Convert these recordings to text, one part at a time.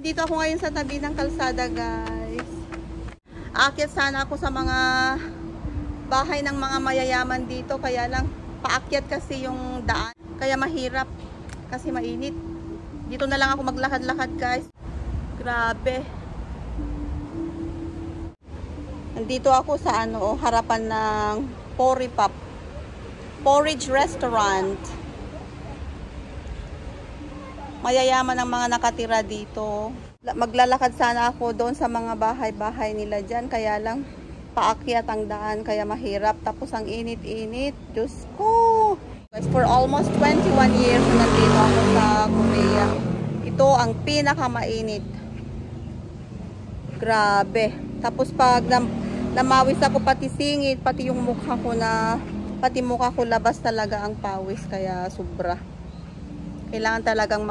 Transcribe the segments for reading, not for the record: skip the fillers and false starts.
Dito ako ngayon sa tabi ng kalsada, guys. Aakyat sana ako sa mga bahay ng mga mayayaman dito, kaya lang paakyat kasi yung daan, kaya mahirap kasi mainit. Dito na lang ako maglakad-lakad, guys. Grabe. Nandito ako sa harapan ng Porridge Restaurant. Mayayaman ang mga nakatira dito. Maglalakad sana ako doon sa mga bahay-bahay nila dyan. Kaya lang, paakyat ang daan. Kaya mahirap. Tapos ang init-init. Diyos ko! Guys, for almost 21 years na nandito ako sa Korea. Ito ang pinakamainit. Grabe. Tapos pag namawis ako, pati singit, pati yung mukha ko pati mukha ko labas talaga ang pawis. Kaya sobra. Kailangan talagang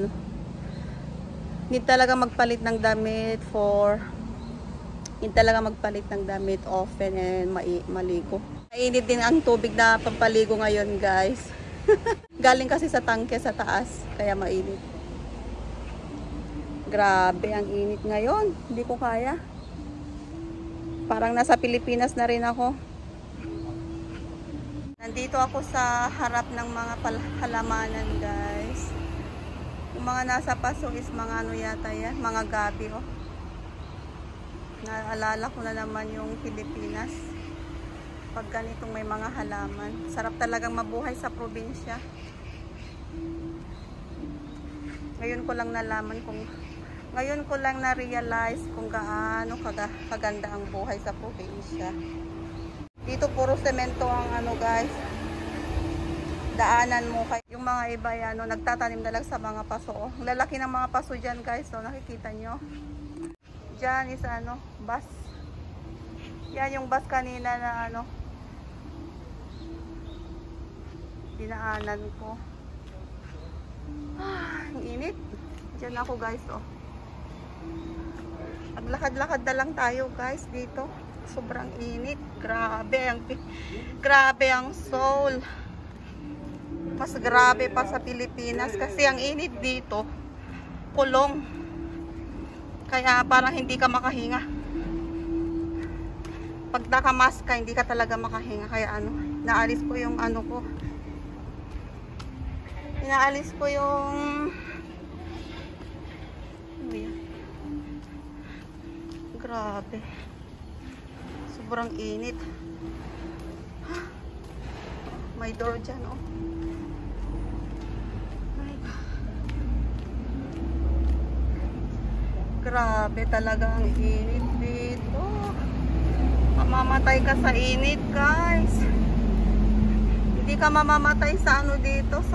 need talaga magpalit ng damit often and maligo. Mainit din ang tubig na pampaligo ngayon, guys. Galing kasi sa tangke sa taas, kaya mainit. Grabe ang init ngayon. Hindi ko kaya. Parang nasa Pilipinas na rin ako. Nandito ako sa harap ng mga halamanan, guys. Yung mga nasa paso is mga yata yan, mga gabi, oh. Naalala ko na naman yung Pilipinas. Pag ganitong may mga halaman. Sarap talagang mabuhay sa probinsya. Ngayon ko lang na-realize kung gaano kaganda ang buhay sa probinsya. Dito puro semento ang guys, daanan mo. Yung mga iba nagtatanim na lang sa mga paso. Ang lalaki ng mga paso dyan, guys. So, nakikita nyo. Dyan is bus. Yan yung bus kanina na dinaanan ko. Ang init. Dyan ako, guys, oh. Maglakad-lakad na lang tayo, guys, dito. Sobrang init. Grabe ang Seoul. Mas grabe pa sa Pilipinas kasi ang init dito, kulong. Kaya parang hindi ka makahinga. Pag nakamask ka, hindi ka talaga makahinga. Kaya naalis ko yung inaalis ko yung grabe. Sobrang init. May door dyan, oh. Grabe talaga ang init dito. Mamamatay ka sa init, guys. Hindi ka mamamatay sa dito, sa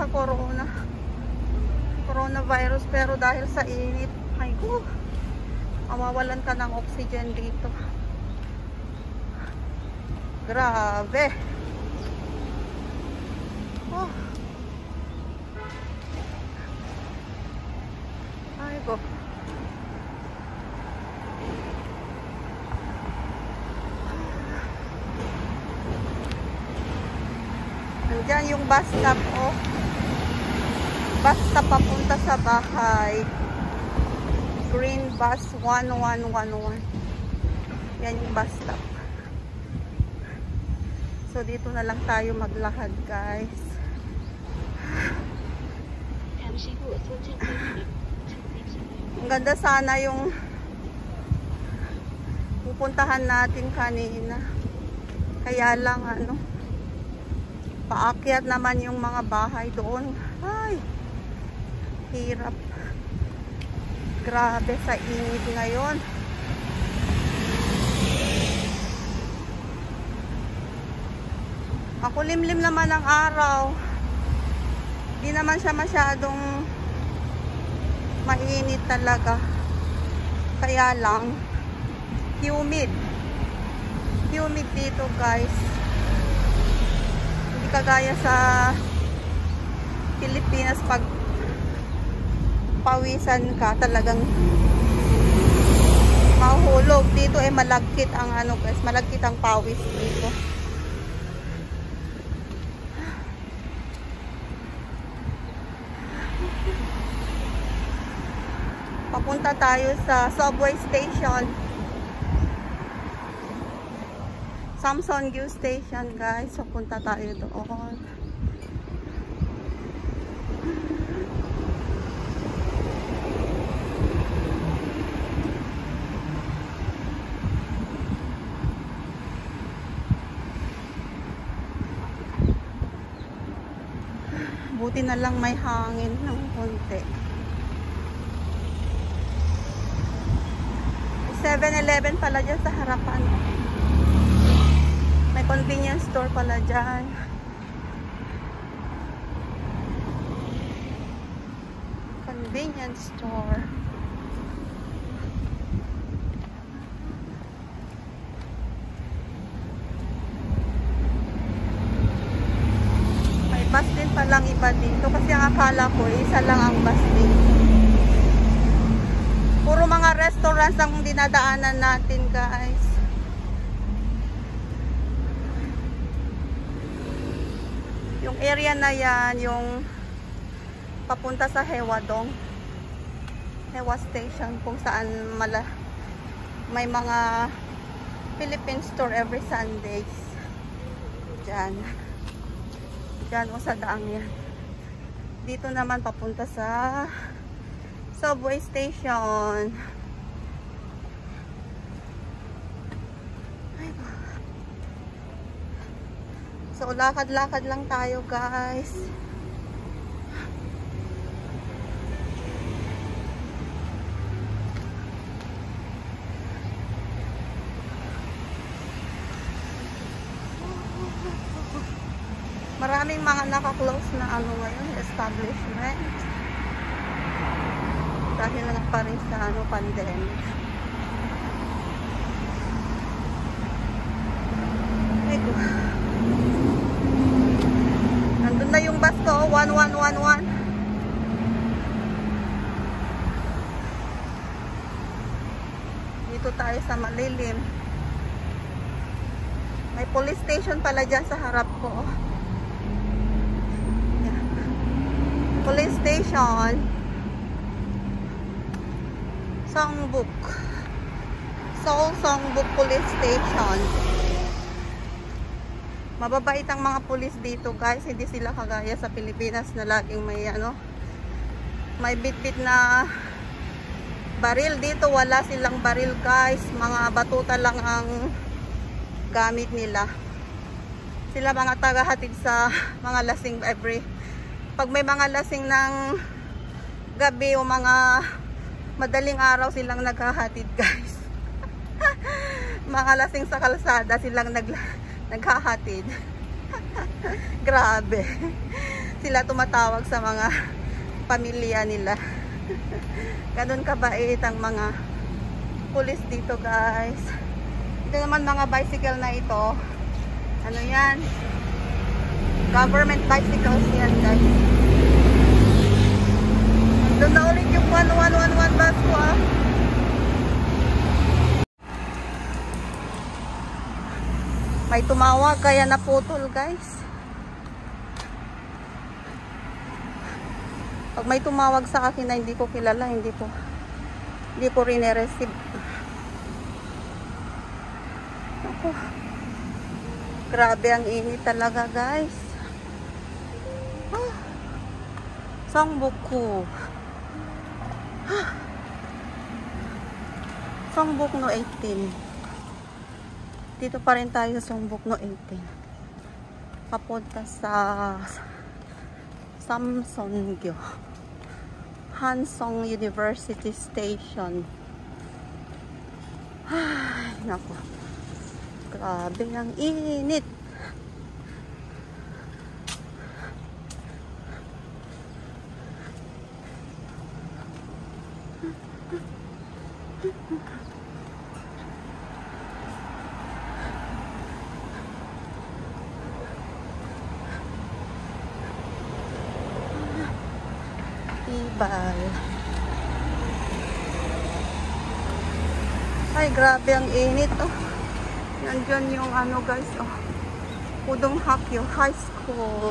coronavirus, pero dahil sa init, ay ko, mawawalan ka ng oxygen dito. Grabe. Oh. Ay ko. Nandiyan yung bus stop, oh. Bus stop papunta sa bahay. Green bus 1111. Yan yung bus stop. So dito na lang tayo maglakad, guys. Ang ganda sana yung pupuntahan natin kanina. Kaya lang paakyat naman yung mga bahay doon. Ay, hirap. Grabe sa init ngayon. Makulimlim naman ang araw. Di naman siya masyadong mainit talaga. Kaya lang humid. Humid dito, guys. Hindi kagaya sa Pilipinas, pag pawisan ka talagang mahuhulog. Dito malagkit ang guys, malagkit ang pawis dito. Papunta tayo sa subway station. Samsung-gyu station, guys. So, punta tayo doon. Buti na lang may hangin ng konti. 7-Eleven pala dyan sa harapan. May convenience store pala dyan. Convenience store. May bus din palang iba dito kasi ang akala ko isa lang ang bus din. Puro mga restaurants ang dinadaanan natin, guys. Yung area na yan, yung papunta sa Hewadong. Hewa Station, kung saan may mga Philippine store every Sundays. Diyan. Diyan o sa daang yan. Dito naman papunta sa subway station. So, lakad-lakad lang tayo, guys. Maraming mga naka-close na ngayon, establishment. Dahil lang pa rin sa pandemic. Nandun na yung bus ko, 1111. Dito tayo sa malilim. May police station pala dyan sa harap ko. Yan. Police station. Songbuk. Seoul Songbuk Police Station. Mababait ang mga pulis dito, guys. Hindi sila kagaya sa Pilipinas na laging may bit-bit na baril. Dito wala silang baril, guys. Mga batuta lang ang gamit nila. Sila mga tagahatid sa mga lasing pag may mga lasing ng gabi o mga madaling araw silang naghahatid, guys. Mga lasing sa kalsada silang naghahatid. Grabe. Sila tumatawag sa mga pamilya nila. Ganun kabait ang mga pulis dito, guys. Ito naman mga bicycle na ito. Ano yan? Government bicycles yan, guys. Doon na ulit yung 1111 bus ko, ah. May tumawag kaya naputol, guys. Pag may tumawag sa akin na hindi ko kilala, hindi ko rin i-receive. Ako. Grabe ang init talaga, guys. Songbuk ko. Songbuk no 18. Dito pa rin tayo sa Songbuk no 18. Papunta sa Samsung-gyu Hansong University Station. Ay, naku. Grabe ang init. Ibal. Ay, grabe ang init, oh. Nandyan yung ano, guys, oh. Pudong Hakyo High School.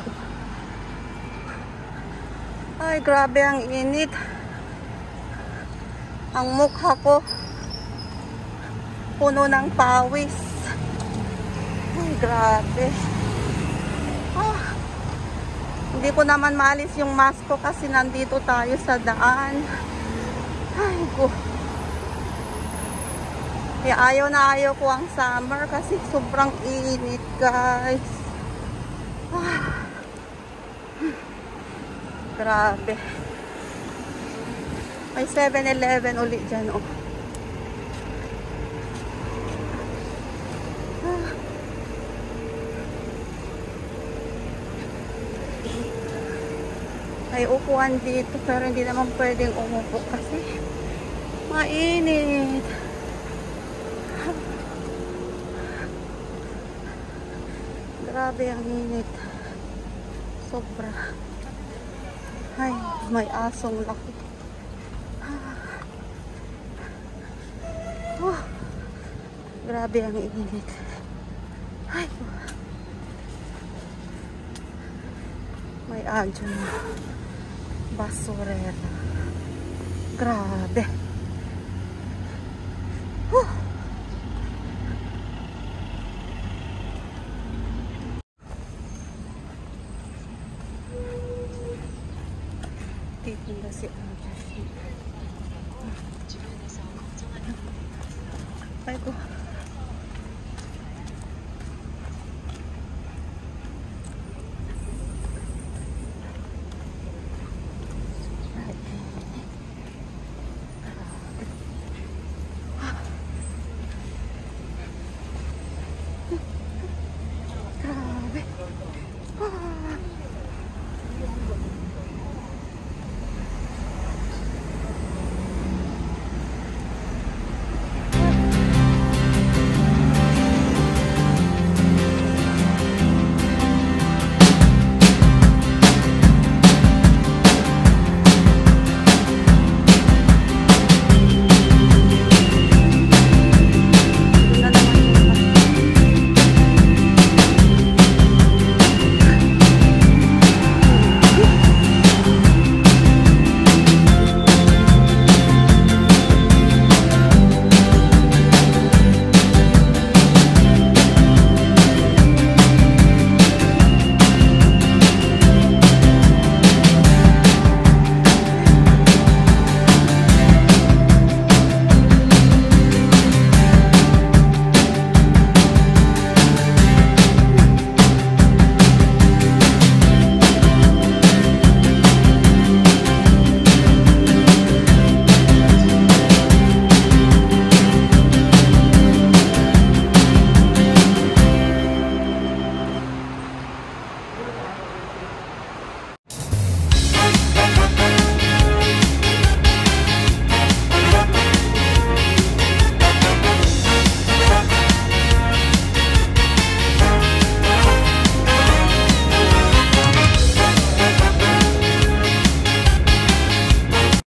Ay, grabe ang init. Ang mukha ko puno ng pawis. Ay, grabe. Hindi ko naman maalis yung mask ko kasi nandito tayo sa daan. Ay, ko. Kaya ayaw ko ang summer kasi sobrang init, guys. Grabe. May 7-Eleven ulit dyan, oh. May upuan dito pero hindi naman pwedeng umupo kasi mainit. Grabe ang init. Sobra. Ay, may asong laki. Grabe ang init. Ay, may adyo na. Basurera. Grabe. Titinda si Grabe. Ay ko.